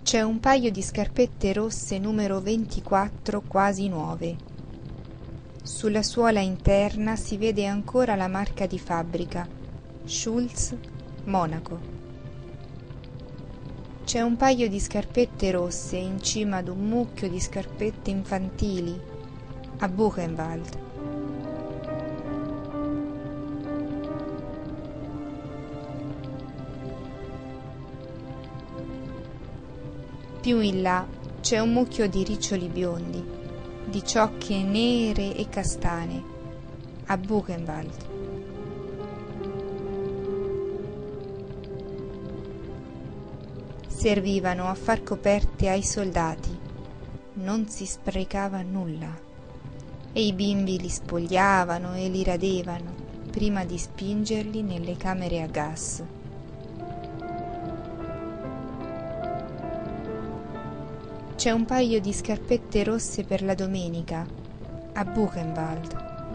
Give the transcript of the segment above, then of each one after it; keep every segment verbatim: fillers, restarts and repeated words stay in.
C'è un paio di scarpette rosse numero ventiquattro quasi nuove. Sulla suola interna si vede ancora la marca di fabbrica, Schultz, Monaco. C'è un paio di scarpette rosse in cima ad un mucchio di scarpette infantili, a Buchenwald. Più in là c'è un mucchio di riccioli biondi, di ciocche nere e castane, a Buchenwald. Servivano a far coperte ai soldati, non si sprecava nulla, e i bimbi li spogliavano e li radevano prima di spingerli nelle camere a gas. C'è un paio di scarpette rosse per la domenica, a Buchenwald.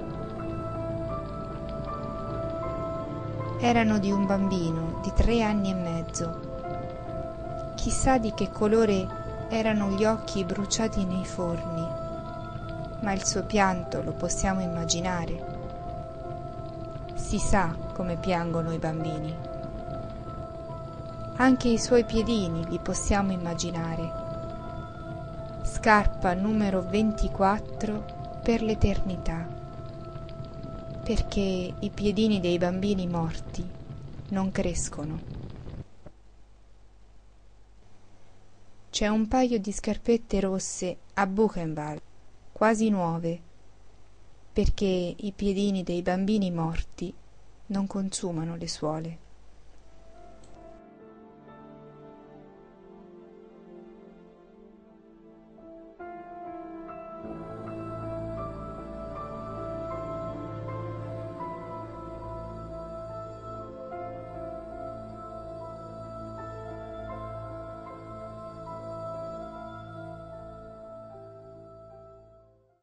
Erano di un bambino di tre anni e mezzo. Chissà di che colore erano gli occhi bruciati nei forni, ma il suo pianto lo possiamo immaginare. Si sa come piangono i bambini. Anche i suoi piedini li possiamo immaginare. Scarpa numero ventiquattro per l'eternità, perché i piedini dei bambini morti non crescono. C'è un paio di scarpette rosse a Buchenwald, quasi nuove, perché i piedini dei bambini morti non consumano le suole.